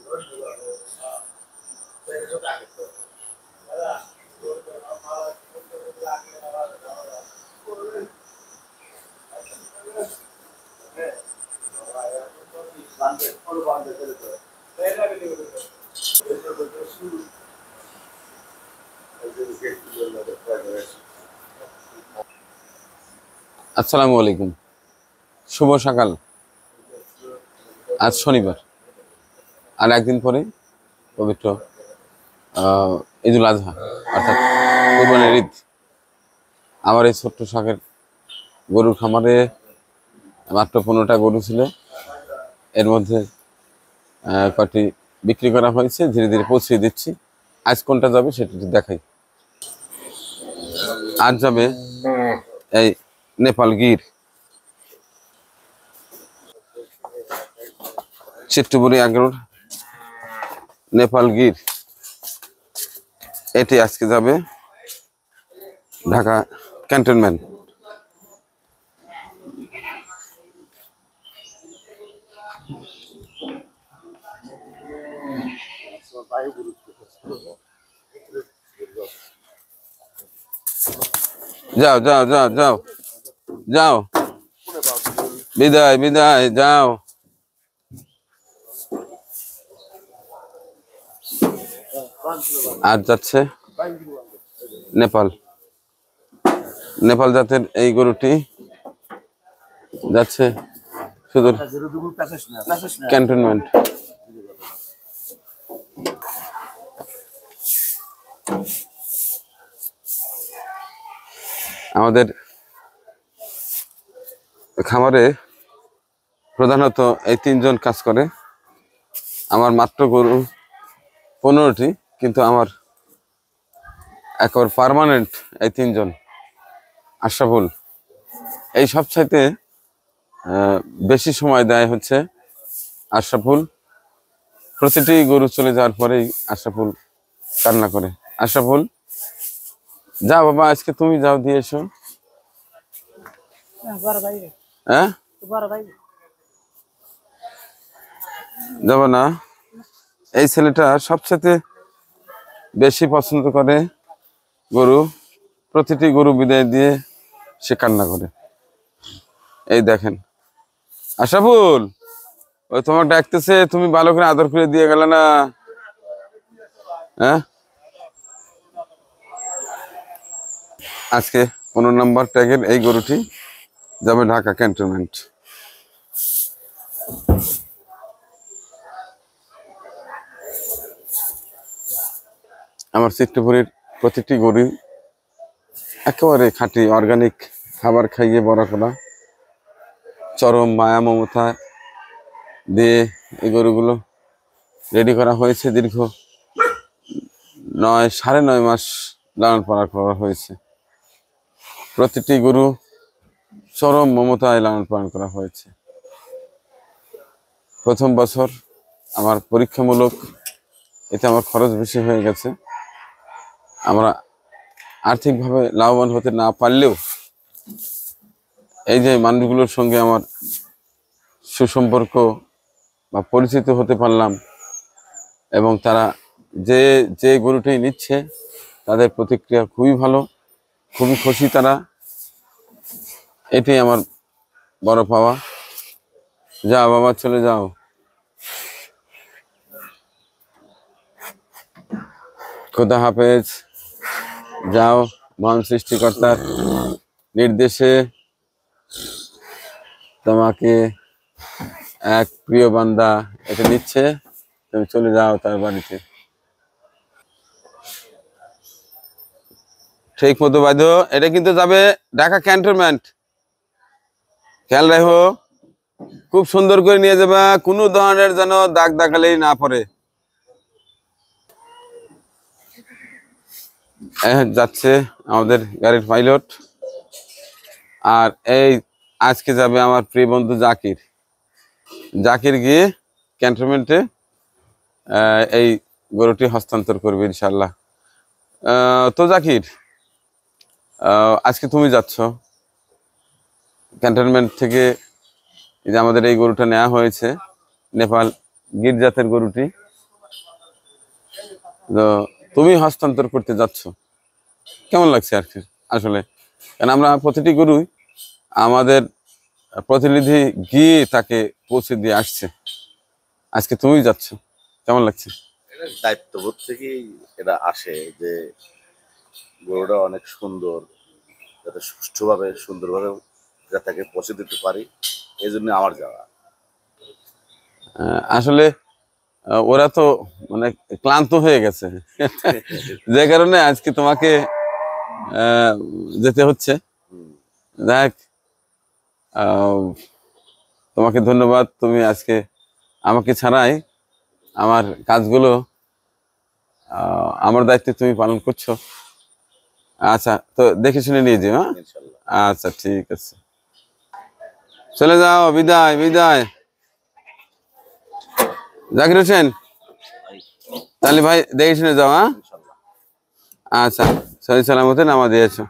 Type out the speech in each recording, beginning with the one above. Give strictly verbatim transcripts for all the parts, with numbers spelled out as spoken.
আসসালামু আলাইকুম, শুভ সকাল। আজ শনিবার, আর একদিন পরে পবিত্র ঈদুল আজহা অর্থাৎ কুরবানির ঈদ। আমার এই ছোট্ট শখের গরুর খামারে মাত্র পনেরোটা গরু ছিল। এর মধ্যে কয়টি বিক্রি করা হয়েছে, ধীরে ধীরে পৌঁছে দিচ্ছি। আজ কোনটা যাবে সেটা দেখাই। আজ যাবে এই নেপাল গির, চিত্তপুরি এগারোর নেপাল গির। এটি আজকে যাবে ঢাকা ক্যান্টনমেন্ট। যাও যাও যাও যাও যাও, বিদায় বিদায়, যাও। আজ যাচ্ছে নেপাল। নেপাল জাতের এই গরুটি যাচ্ছে সুদূর ক্যান্টনমেন্ট। আমাদের খামারে প্রধানত এই তিনজন কাজ করে। আমার মাত্র গরু পনেরোটি, কিন্তু আমার একবার পার্মানেন্ট এই তিনজন। আশরাফুল এই সবচাইতে বেশি সময় দেয় হচ্ছে আশরাফুল। প্রতিটি গরু চলে যাওয়ার পরেই আশরাফুল কান্না করে। আশরাফুল, যাও বাবা, আজকে তুমি যাও, দিয়ে এসো। হ্যাঁ, যাবো না? এই ছেলেটা সবচেয়ে বেশি পছন্দ করে গরু। প্রতিটি গরু বিদায় দিয়ে সে কান্না করে। এই দেখেন আশরাফুল, ওই তোমার ডাকতেছে, তুমি ভালো করে আদর করে দিয়ে গেলে না? হ্যাঁ, আজকে পনেরো নম্বর ট্যাগের এই গরুটি যাবে ঢাকা ক্যান্টনমেন্ট। আমার চিত্তপুরীর প্রতিটি গরু একেবারে খাঁটি অর্গানিক খাবার খাইয়ে বড় করা। চরম মায়া মমতা দিয়ে এই গরুগুলো রেডি করা হয়েছে। দীর্ঘ নয় সাড়ে নয় মাস লালন পালন করা হয়েছে। প্রতিটি গরু চরম মমতায় লালন পালন করা হয়েছে। প্রথম বছর আমার পরীক্ষামূলক, এতে আমার খরচ বেশি হয়ে গেছে। আমরা আর্থিকভাবে লাভবান হতে না পারলেও এই যে মানুষগুলোর সঙ্গে আমার সুসম্পর্ক বা পরিচিত হতে পারলাম, এবং তারা যে যে গরুটি নিচ্ছে তাদের প্রতিক্রিয়া খুবই ভালো, খুবই খুশি তারা। এটাই আমার বড় পাওয়া। যাও বাবা, চলে যাও। খোদা হাফেজ। যাও, মহান সৃষ্টিকর্তার নির্দেশে তোমাকে এক প্রিয় বান্দা এটা নিচ্ছে, তুমি চলে যাও তার বাড়িতে। ঠিক মতো বাঁধো, এটা কিন্তু যাবে ঢাকা ক্যান্টনমেন্ট। খেয়াল রাখো, খুব সুন্দর করে নিয়ে যাবা, কোনো ধরনের যেন দাগ দাগালেই না পড়ে। যাচ্ছে আমাদের গাড়ির পাইলট। আর এই আজকে যাবে আমার প্রিয় বন্ধু জাকির। জাকির গিয়ে ক্যান্টনমেন্টে এই গরুটি হস্তান্তর করবে ইনশাল্লাহ। তো জাকির, আজকে তুমি যাচ্ছ ক্যান্টনমেন্ট থেকে। এই যে আমাদের এই গরুটা নেওয়া হয়েছে, নেপাল গির জাতের গরুটি। তো তুমি হস্তান্তর করতে যাচ্ছ, কেমন লাগছে আর কি আসলে? কারণ আমরা প্রতিটি গরুই আমাদের প্রতিনিধি গিয়ে তাকে পৌঁছে দিয়ে আসছে, আজকে তুমি যাচ্ছ, কেমন লাগছে? এটা দায়িত্ববোধ থেকেই এটা আসে যে গরুটা অনেক সুন্দর, যাতে সুষ্ঠুভাবে সুন্দরভাবে যাতে তাকে পৌঁছে দিতে পারি, এই জন্য আমার যাওয়া। আহ, আসলে আহ, ওরা তো মানে ক্লান্ত হয়ে গেছে যে কারণে আজকে তোমাকে আহ, যেতে হচ্ছে। হুম। দেখ, আহ, তোমাকে ধন্যবাদ, তুমি আজকে আমাকে ছাড়াই আমার কাজগুলো আহ, আমার দায়িত্বে তুমি পালন করছো। আচ্ছা, তো দেখে শুনে নিয়ে যাও। হ্যাঁ, ইনশাল্লাহ। আচ্ছা ঠিক আছে, চলে যাও, বিদায় বিদায়। জাকির হোসেন, তাহলে ভাই দেখে শুনে যাও। হ্যাঁ, ইনশাল্লাহ। আচ্ছা, সহি সালামতে নামা দিয়েছো।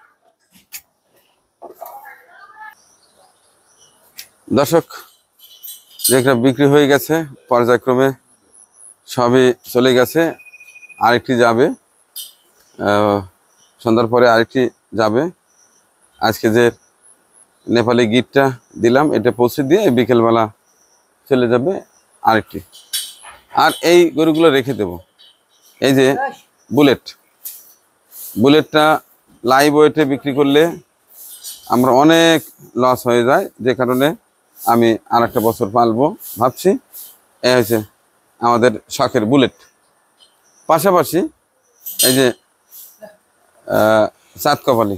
দর্শক, যেটা বিক্রি হয়ে গেছে পর্যায়ক্রমে সবই চলে গেছে, আরেকটি যাবে আহ, সন্ধ্যার পরে আরেকটি যাবে। আজকে যে নেপালি গিটটা দিলাম এটা পৌঁছে দিয়ে বিকেলবেলা চলে যাবে আরেকটি। আর এই গরুগুলো রেখে দেব। এই যে বুলেট, বুলেটটা লাইভ ওয়েটে বিক্রি করলে আমরা অনেক লস হয়ে যায়, যে কারণে আমি আর একটা বছর পালবো ভাবছি। এই হচ্ছে আমাদের শখের বুলেট। পাশাপাশি এই যে চাঁদ কপালি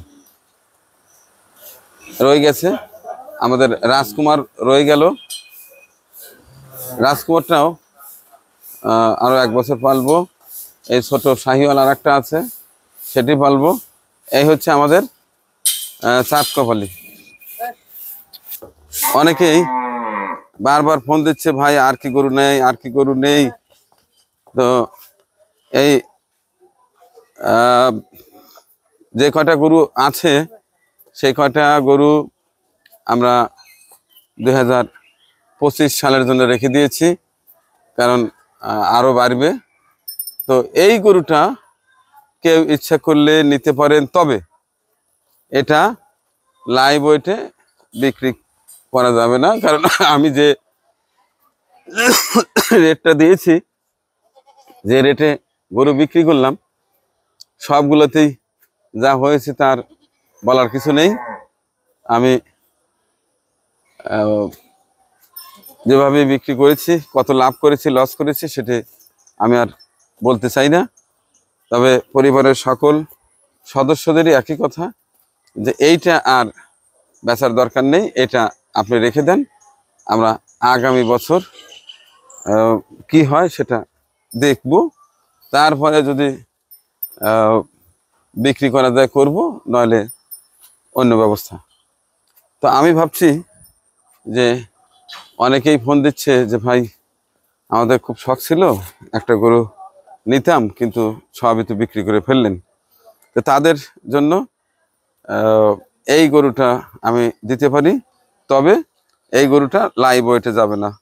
রয়ে গেছে, আমাদের রাজকুমার রয়ে গেল। রাজকুমারটাও আহ, আরো এক বছর পালবো। এই ছোট শাহিওয়াল আর একটা আছে, সেটি পালবো। এই হচ্ছে আমাদের আহ, চাঁদ কপালি। অনেকেই বারবার ফোন দিচ্ছে, ভাই আর কি গরু নেই, আর কি গরু নেই। তো এই আহ, যে কয়টা গরু আছে সেই কয়টা গরু আমরা দুই হাজার পঁচিশ সালের জন্য রেখে দিয়েছি, কারণ আহ, আরো বাড়বে। তো এই গরুটা কেউ ইচ্ছা করলে নিতে পারেন, তবে এটা লাইভ ওয়েটে বিক্রি করা যাবে না, কারণ আমি যে রেটটা দিয়েছি, যে রেটে গরু বিক্রি করলাম, সবগুলোতেই যা হয়েছে তার বলার কিছু নেই। আমি আহ, যেভাবে বিক্রি করেছি, কত লাভ করেছি লস করেছি সেটি আমি আর বলতে চাই না। তবে পরিবারের সকল সদস্যদেরই একই কথা, যে এইটা আর বেচার দরকার নেই, এটা আপনি রেখে দেন। আমরা আগামী বছর আহ, কি হয় সেটা দেখব, তারপরে যদি আহ, বিক্রি করা যায় করব, নইলে অন্য ব্যবস্থা। তো আমি ভাবছি যে অনেকেই ফোন দিচ্ছে যে ভাই আমাদের খুব শখ ছিল একটা গরু নিতাম, কিন্তু সবই তো বিক্রি করে ফেললেন। তো তাদের জন্য আহ, এই গরুটা আমি দিতে পারি, তবে এই গরুটা লাইভ ওয়েটে যাবে না।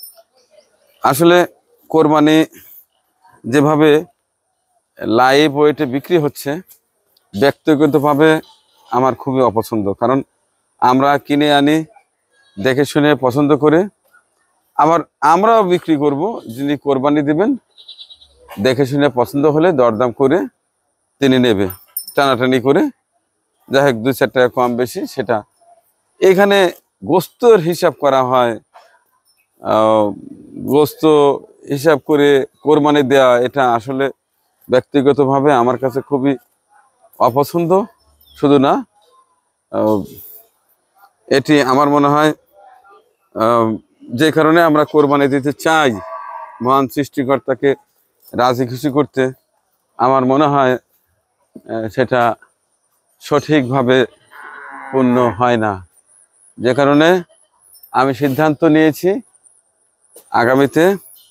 আসলে কোরবানি যেভাবে লাইভ ওয়েটে বিক্রি হচ্ছে, ব্যক্তিগতভাবে আমার খুবই অপছন্দ। কারণ আমরা কিনে আনি দেখে শুনে পছন্দ করে, আবার আমরাও বিক্রি করব, যিনি কোরবানি দিবেন দেখে শুনে পছন্দ হলে দরদাম করে তিনি নেবে, টানাটানি করে যাই হোক দুই চার টাকা কম বেশি সেটা। এখানে গোস্তর হিসাব করা হয়, আহ, গোস্ত হিসাব করে কোরবানি দেওয়া, এটা আসলে ব্যক্তিগতভাবে আমার কাছে খুবই অপছন্দ। শুধু না, আহ, এটি আমার মনে হয় আহ, যে কারণে আমরা কোরবানি দিতে চাই, মহান সৃষ্টিকর্তাকে রাজি খুশি করতে, আমার মনে হয় আহ, সেটা সঠিকভাবে পূর্ণ হয় না। যে কারণে আমি সিদ্ধান্ত নিয়েছি আগামীতে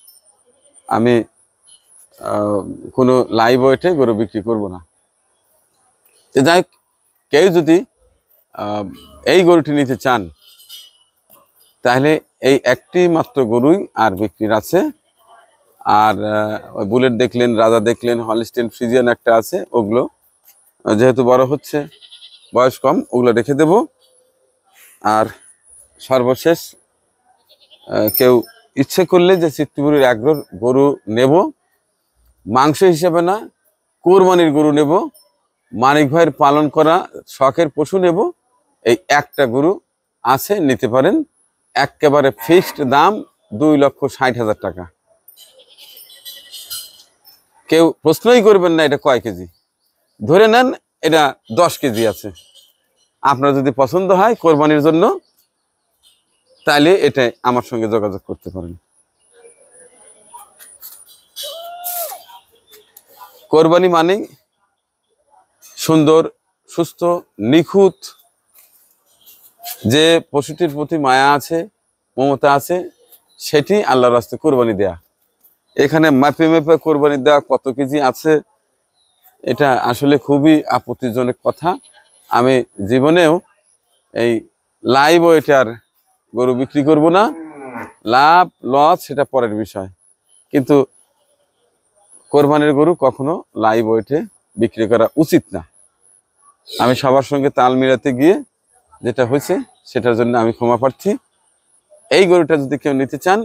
আমি আহ, কোনো লাইভ ওয়েটে গরু বিক্রি করব না। তো যাই হোক, কেউ যদি আহ, এই গরুটি নিতে চান, তাহলে এই একটি মাত্র গরুই আর বিক্রির আছে। আর আহ, ওই বুলেট দেখলেন, রাজা দেখলেন, হলস্টেইন ফ্রিজিয়ান একটা আছে, ওগুলো আহ, যেহেতু বড় হচ্ছে, বয়স কম, ওগুলো রেখে দেব। আর সর্বশেষ আহ, কেউ ইচ্ছে করলে যে চিত্তপুরের এগ্রোর গরু নেব, মাংস হিসেবে না, কোরবানির গরু নেব, মানিক ভাইয়ের পালন করা শখের পশু নেব, এই একটা গরু আছে, নিতে পারেন। একেবারে ফিক্সড দাম দুই লক্ষ ষাট হাজার টাকা। কেউ প্রশ্নই করবেন না এটা কয় কেজি, ধরে নেন এটা দশ কেজি আছে। আপনার যদি পছন্দ হয় কোরবানির জন্য, তাহলে এটা আমার সঙ্গে যোগাযোগ করতে পারেন। কোরবানি মানে সুন্দর, সুস্থ, নিখুঁত, যে পশুটির প্রতি মায়া আছে, মমতা আছে, সেটি আল্লাহর রাস্তে কোরবানি দেয়া। এখানে মাপে মাপে কোরবানি দেওয়া কত কেজি আছে, এটা আসলে খুবই আপত্তিজনক কথা। আমি জীবনেও এই লাইভ ওয়েটার গরু বিক্রি করব না। লাভ লস সেটা পরের বিষয়, কিন্তু কোরবানির গরু কখনো লাইভ ওয়েটে বিক্রি করা উচিত না। আমি সবার সঙ্গে তাল মিলাতে গিয়ে যেটা হয়েছে, সেটার জন্য আমি ক্ষমা প্রার্থী। এই গরুটা যদি কেউ নিতে চান,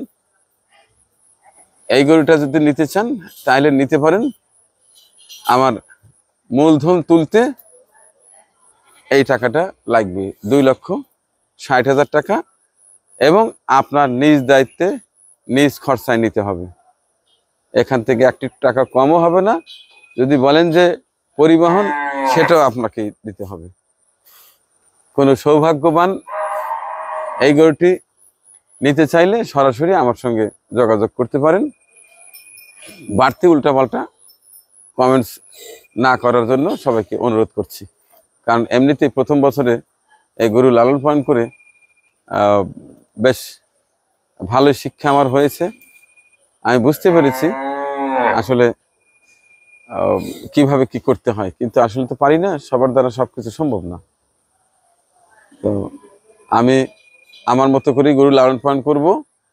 এই গরুটা যদি নিতে চান তাহলে নিতে পারেন। আমার মূলধন তুলতে এই টাকাটা লাগবে, দুই লক্ষ ষাট হাজার টাকা, এবং আপনার নিজ দায়িত্বে নিজ খরচায় নিতে হবে। এখান থেকে একটি টাকা কমও হবে না। যদি বলেন যে পরিবহন, সেটাও আপনাকে দিতে হবে। কোনো সৌভাগ্যবান এই গরুটি নিতে চাইলে সরাসরি আমার সঙ্গে যোগাযোগ করতে পারেন। বাড়তি উল্টাপাল্টা কমেন্টস না করার জন্য সবাইকে অনুরোধ করছি। কারণ এমনিতেই প্রথম বছরে এই গরু লালন পালন করে আহ, বেশ ভালো শিক্ষা আমার হয়েছে। আমি বুঝতে পেরেছি আসলে আহ, কিভাবে কি করতে হয়, কিন্তু আসলে তো পারি না, সবার দ্বারা সবকিছু সম্ভব না। তো আমি আমার মতো করেই গরু লালন পালন করব।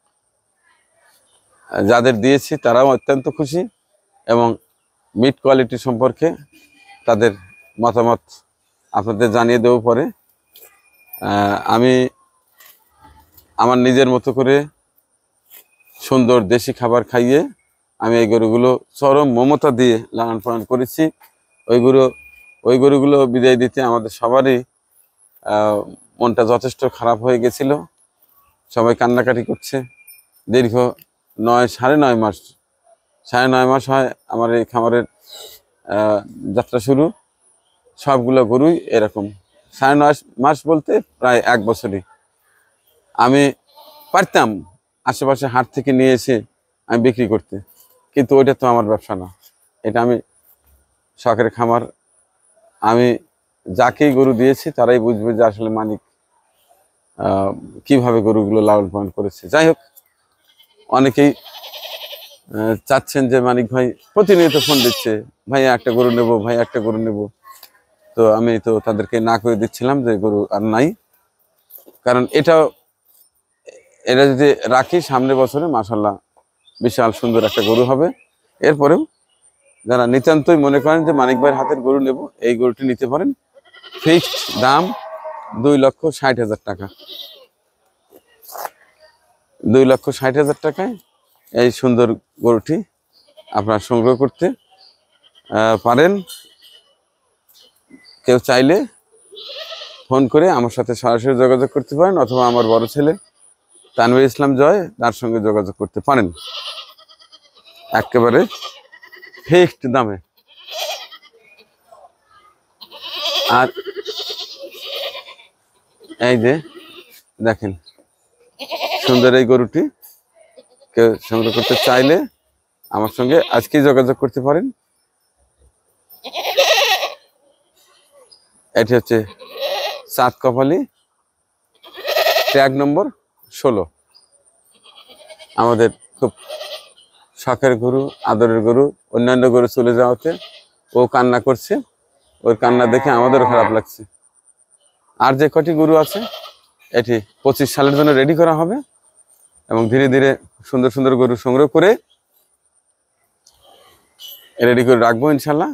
যাদের দিয়েছি তারাও অত্যন্ত খুশি, এবং মিট কোয়ালিটি সম্পর্কে তাদের মতামত আপনাদের জানিয়ে দেবো পরে। আহ, আমি আমার নিজের মতো করে সুন্দর দেশি খাবার খাইয়ে আমি এই গরুগুলো চরম মমতা দিয়ে লালন পালন করেছি। ওই গরু ওই গরুগুলো বিদায় দিতে আমাদের সবারই আহ, মনটা যথেষ্ট খারাপ হয়ে গেছিল। সবাই কান্নাকাটি করছে। দীর্ঘ নয় সাড়ে নয় মাস সাড়ে নয় মাস হয় আমার এই খামারের আহ, যাত্রা শুরু। সবগুলো গরুই এরকম, সাড়ে নয় মাস বলতে প্রায় এক বছরই। আমি পারতাম আশেপাশে হাট থেকে নিয়ে এসে আমি বিক্রি করতে, কিন্তু ওইটা তো আমার ব্যবসা না, এটা আমি শখের খামার। আমি যাকেই গরু দিয়েছি তারাই বুঝবে যে আসলে মানিক আহ, কিভাবে গরুগুলো লালন পালন করেছে। যাই হোক, অনেকেই আহ, চাচ্ছেন যে মানিক ভাই প্রতিনিয়ত ফোন দিচ্ছে, ভাই একটা গরু নেব, ভাই একটা গরু নেব। তো আমি তো তাদেরকে না করে দিচ্ছিলাম যে গরু আর নাই। কারণ এটাও এটা যদি রাখি সামনে বছরে মাশাল্লাহ বিশাল সুন্দর একটা গরু হবে। এরপরেও যারা নিতান্তই মনে করেন যে মানিক ভাইয়ের হাতের গরু নেব, এই গরুটি নিতে পারেন। ফিক্সড দাম দুই লক্ষ ষাট হাজার টাকা। দুই লক্ষ ষাট হাজার টাকায় এই সুন্দর গরুটি আপনারা সংগ্রহ করতে আহ, পারেন। কেউ চাইলে ফোন করে আমার সাথে সরাসরি যোগাযোগ করতে পারেন, অথবা আমার বড় ছেলে তানভীর ইসলাম জয়, তার সঙ্গে যোগাযোগ করতে পারেন একেবারে ফিক্সড দামে। আর এই যে দেখেন সুন্দর এই গরুটি, কেউ সংগ্রহ করতে চাইলে আমার সঙ্গে আজকেই যোগাযোগ করতে পারেন। এটি হচ্ছে চাঁদ কপালি, ট্যাগ নম্বর ষোলো। আমাদের খুব শখের গরু, আদরের গরু। অন্যান্য গরু চলে যাওয়াতে ও কান্না করছে, ওর কান্না দেখে আমাদেরও খারাপ লাগছে। আর যে কটি গরু আছে এটি পঁচিশ সালের জন্য রেডি করা হবে, এবং ধীরে ধীরে সুন্দর সুন্দর গরু সংগ্রহ করে রেডি করে রাখবো ইনশাল্লাহ।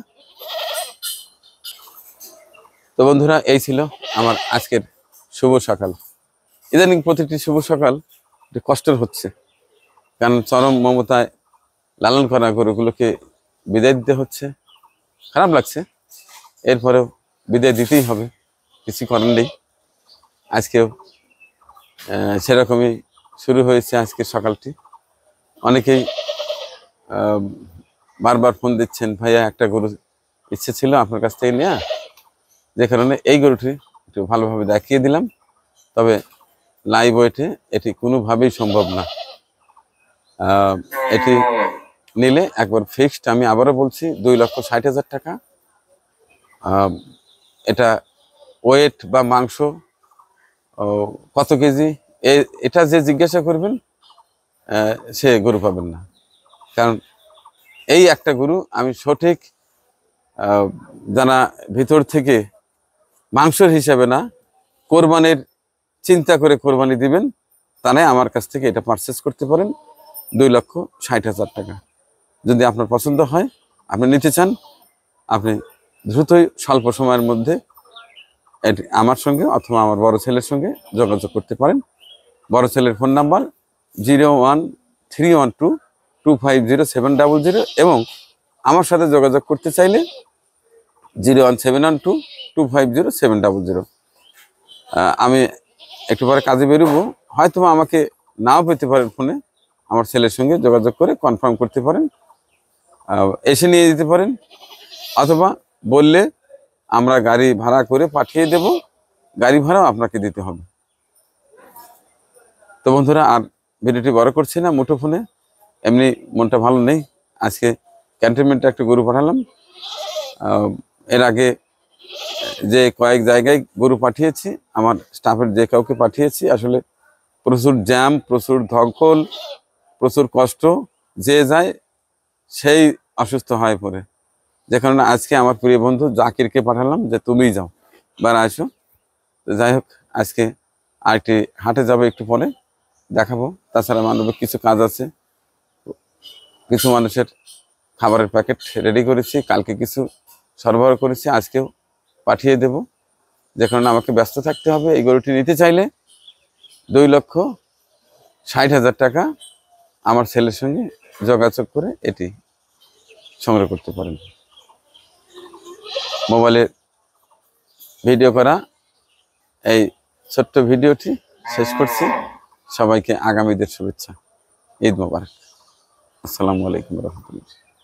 তো বন্ধুরা, এই ছিল আমার আজকের শুভ সকাল। ইদানিং প্রতিটি শুভ সকাল একটু কষ্টের হচ্ছে, কারণ চরম মমতায় লালন করা গরুগুলোকে বিদায় দিতে হচ্ছে। খারাপ লাগছে, এরপরেও বিদায় দিতেই হবে, কিছু করার নেই। আজকেও আহ, সেরকমই শুরু হয়েছে আজকের সকালটি। অনেকেই আহ, বারবার ফোন দিচ্ছেন, ভাইয়া একটা গরু ইচ্ছে ছিল আপনার কাছ থেকে নেওয়া, যে কারণে এই গরুটি একটু ভালোভাবে দেখিয়ে দিলাম। তবে লাইভ ওয়েটে এটি কোনোভাবেই সম্ভব না। আহ, এটি নিলে একবার ফিক্সড, আমি আবারও বলছি, দুই লক্ষ ষাট হাজার টাকা। আহ, এটা ওয়েট বা মাংস ও কত কেজি, এ- এটা যে জিজ্ঞাসা করবেন আহ, সে গরু পাবেন না। কারণ এই একটা গরু আমি সঠিক আহ, জানা ভিতর থেকে মাংসের হিসাবে না, কোরবানির চিন্তা করে কোরবানি দিবেন, তাহলে আমার কাছ থেকে এটা পারচেস করতে পারেন দুই লক্ষ ষাট হাজার টাকা। যদি আপনার পছন্দ হয়, আপনি নিতে চান, আপনি দ্রুতই স্বল্প সময়ের মধ্যে এটি আমার সঙ্গে অথবা আমার বড় ছেলের সঙ্গে যোগাযোগ করতে পারেন। বড় ছেলের phone number zero one three one two two five zero seven double zero, এবং আমার সাথে যোগাযোগ করতে চাইলে zero one seven one two two five zero seven double zero. আমি একটু পরে কাজে বেরোবো, হয়তো আমাকে নাও পেতে পারেন ফোনে, আমার ছেলের সঙ্গে যোগাযোগ করে কনফার্ম করতে পারেন, আহ, এসে নিয়ে যেতে পারেন, অথবা বললে আমরা গাড়ি ভাড়া করে পাঠিয়ে দেব, গাড়ি ভাড়াও আপনাকে দিতে হবে। তো বন্ধুরা, আর ভিডিওটি বড় করছি না, মুঠোফোনে এমনি মনটা ভালো নেই। আজকে ক্যান্টনমেন্টে একটা গরু পাঠালাম, আহ, এর আগে যে কয়েক জায়গায় গরু পাঠিয়েছি, আমার স্টাফের যে কাউকে পাঠিয়েছি, আসলে প্রচুর জ্যাম, প্রচুর ধকল, প্রচুর কষ্ট, যে যায় সেই অসুস্থ হয়ে পড়ে। যে কারণে আজকে আমার প্রিয় বন্ধু জাকিরকে পাঠালাম যে তুমিই যাও, বার আসো। তো যাই হোক, আজকে আরেকটি হাটে যাবো, একটু পরে দেখাবো। তাছাড়া মানবিক কিছু কাজ আছে, কিছু মানুষের খাবারের প্যাকেট রেডি করেছি, কালকে কিছু সরবরাহ করেছি, আজকেও পাঠিয়ে দেব। যে কারণে আমাকে ব্যস্ত থাকতে হবে। এই গরুটি নিতে চাইলে দুই লক্ষ ষাট হাজার টাকা আমার ছেলের সঙ্গে যোগাযোগ করে এটি সংগ্রহ করতে পারেন। মোবাইলে ভিডিও করা এই ছোট্ট ভিডিওটি শেষ করছি। সবাইকে আগামীদের শুভেচ্ছা। ঈদ মোবারক। আসসালামু আলাইকুম রহমতুল্লাহ।